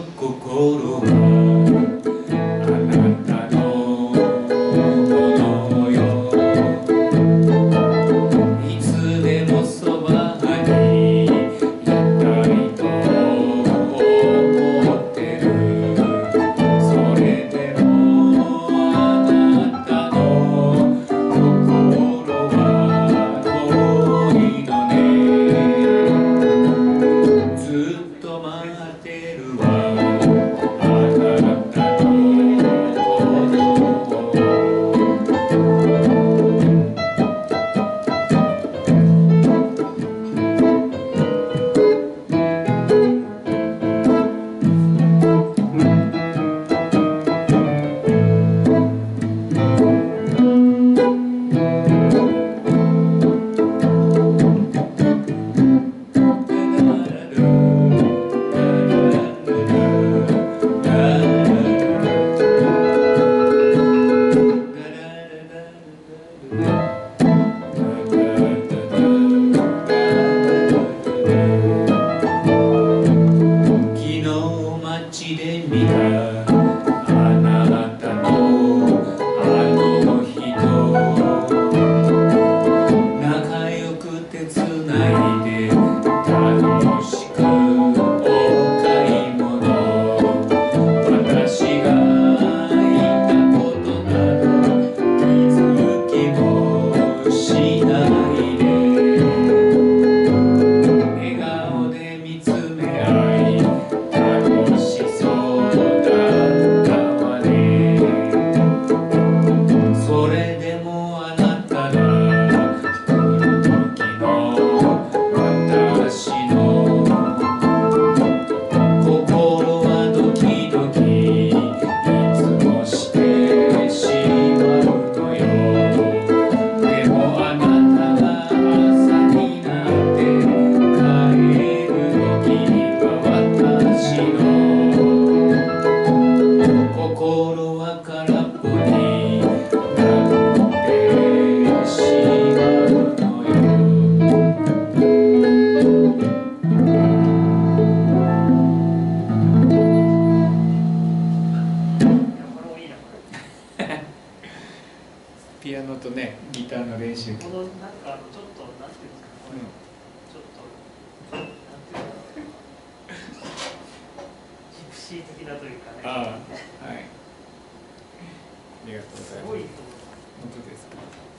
心はあなたのものよ。いつでもそばにいたいと思ってる。それでもあなたの心は遠いのね。ずっと待ってるわ。街で見たあなたとあの人、仲良くてつないで楽しくお買い物。私がいたことなど気づきもしないで、笑顔で見つめ合い楽しそうだったわね。それでもあなたが来る時の私の心はドキドキいつもしてしまうのよ。でもあなたが朝になって帰る時は私の心は空っぽになってしまうのよ。ピアノとね、ギターの練習。 このなんかちょっとなんていうんですか、これ、ちょっとなんていうかジプシー的なというかね。 ああ、はい。ありがとうございます。 すごいと思う。 本当ですか。